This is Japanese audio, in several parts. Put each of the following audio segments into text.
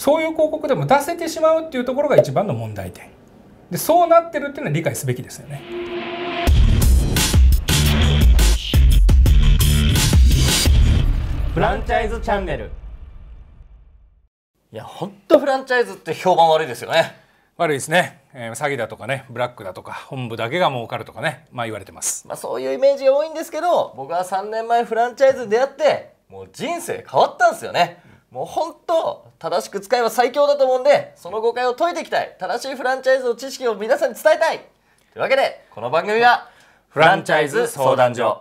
そういう広告でも出せてしまうっていうところが一番の問題点で、そうなってるっていうのは理解すべきですよね。 フランチャイズチャンネル。いや、ほんとフランチャイズって評判悪いですよね。 悪いですね。詐欺だとかね、ブラックだとか、本部だけが儲かるとかね、言われてます。 そういうイメージが多いんですけど、僕は3年前フランチャイズに出会ってもう人生変わったんですよね。もうほんと正しく使えば最強だと思うんで、その誤解を解いていきたい。正しいフランチャイズの知識を皆さんに伝えたいというわけで、この番組はフランチャイズ相談所。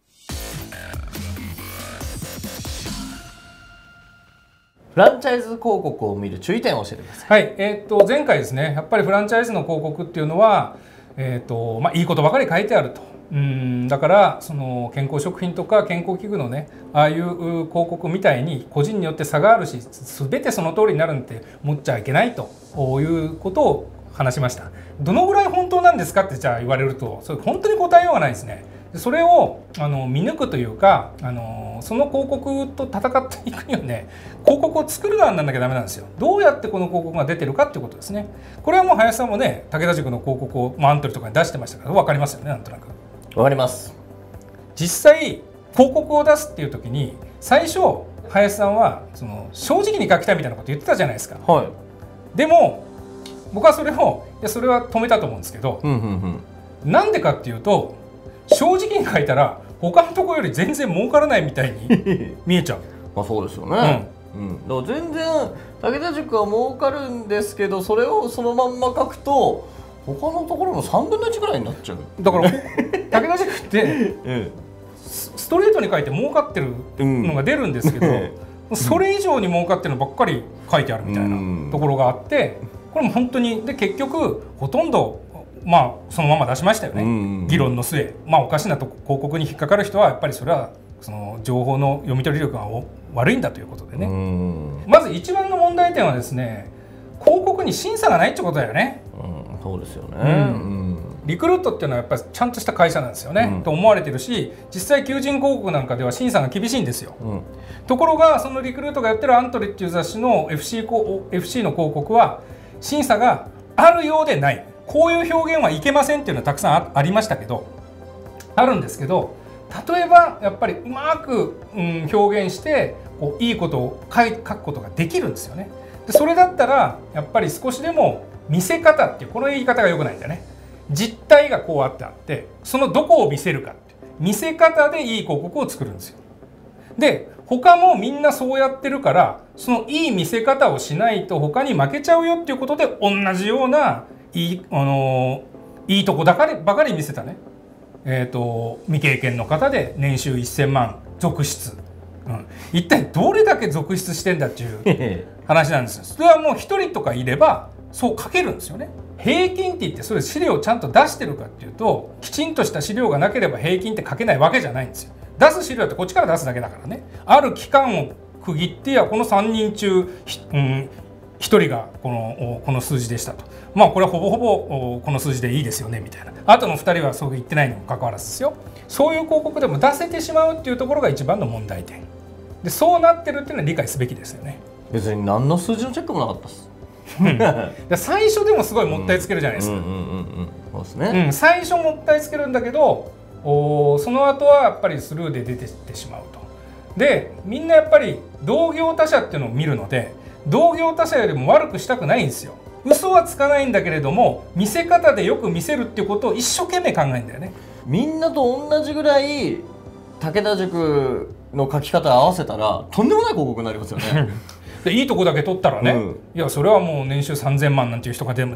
フランチャイズ広告を見る注意点を教えてください。 はい、前回ですね、やっぱりフランチャイズの広告っていうのは、いいことばかり書いてあると。だからその健康食品とか健康器具のね、ああいう広告みたいに個人によって差があるし、全てその通りになるなんて思っちゃいけないということを話しました。どのぐらい本当なんですかってじゃあ言われると、それ本当に答えようがないですね。それを見抜くというか、その広告と戦っていくにはね、広告を作る側にならなきゃダメなんですよ。どうやってこの広告が出てるかっていうことですね。これはもう林さんもね、武田塾の広告をアントリとかに出してましたから分かりますよね、なんとなく。 わかります。 実際広告を出すっていう時に、最初林さんはその正直に書きたいみたいなこと言ってたじゃないですか。 はい。 でも僕はそれをそれは止めたと思うんですけど、なんでかっていうと、正直に書いたら他のところより全然儲からないみたいに見えちゃう。 そうですよね。だから全然武田塾は儲かるんですけど、それをそのまんま書くと他のところの3分の1ぐらいになっちゃう。だから武田塾ってストレートに書いて儲かってるのが出るんですけど、それ以上に儲かってるのばっかり書いてあるみたいなところがあって、これも本当にで結局ほとんどそのまま出しましたよね、議論の末。おかしな広告に引っかかる人はやっぱりそれはその情報の読み取り力が悪いんだということでね。まず一番の問題点はですね、広告に審査がないってことだよね。 そうですよね。 リクルートっていうのはやっぱりちゃんとした会社なんですよね、と思われてるし、実際求人広告なんかでは審査が厳しいんですよ。ところがそのリクルートがやってるアントリっていう雑誌の FC の広告は審査があるようでない。こういう表現はいけませんっていうのはたくさんありましたけど、あるんですけど、例えばやっぱりうまく表現していいことを書くことができるんですよね。でそれだったらやっぱり少しでも見せ方っていう、この言い方が良くないんだよね。実態がこうあってそのどこを見せるかって見せ方でいい広告を作るんですよ。で他もみんなそうやってるから、そのいい見せ方をしないと他に負けちゃうよっていうことで、同じようないいとこばかり見せたね、未経験の方で年収1000万続出、一体どれだけ続出してんだっていう話なんですよ。それはもう1人とかいればそう書けるんですよね。平均って言ってそれ資料をちゃんと出してるかっていうと、きちんとした資料がなければ平均って書けないわけじゃないんですよ。出す資料ってこっちから出すだけだからね。ある期間を区切って、この3人中1人がこの数字でしたと、これはほぼほぼこの数字でいいですよねみたいな。あとの2人はそう言ってないにもかかわらずですよ。そういう広告でも出せてしまうっていうところが一番の問題点で、そうなってるっていうのは理解すべきですよね。 別に何の数字のチェックもなかったです最初でもすごいもったいつけるじゃないですか。 そうですね。 最初もったいつけるんだけど、その後はやっぱりスルーで出てってしまうと。でみんなやっぱり同業他社っていうのを見るので、同業他社よりも悪くしたくないんですよ。嘘はつかないんだけれども、見せ方でよく見せるっていうことを一生懸命考えるんだよね。 みんなと同じぐらい武田塾の書き方合わせたらとんでもない広告になりますよねでいいとこだけ取ったらね、いやそれはもう年収3000万なんていう人がね、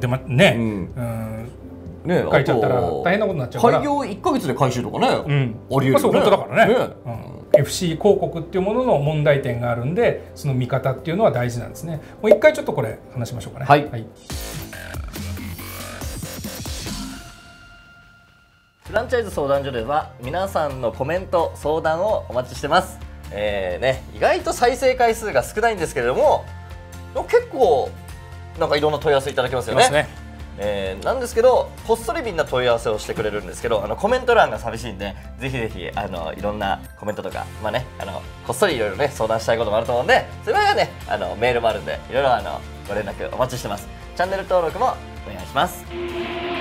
書いちゃったら大変なことになっちゃうから。 開業1ヶ月で回収とかね、ありえるよね。 そう本当だからね。FC 広告っていうものの問題点があるんで、その見方っていうのは大事なんですね。もう一回ちょっとこれ話しましょうかね。 はい。フランチャイズ相談所では皆さんのコメント相談をお待ちしてます。意外と再生回数が少ないんですけれども、結構なんかいろんな問い合わせいただきますよね。 なんですけどこっそりみんな問い合わせをしてくれるんですけどコメント欄が寂しいんでぜひぜひいろんなコメントとかまあねこっそりいろいろね相談したいこともあると思うんでそれはねメールもあるんでいろいろご連絡お待ちしてます。チャンネル登録もお願いします。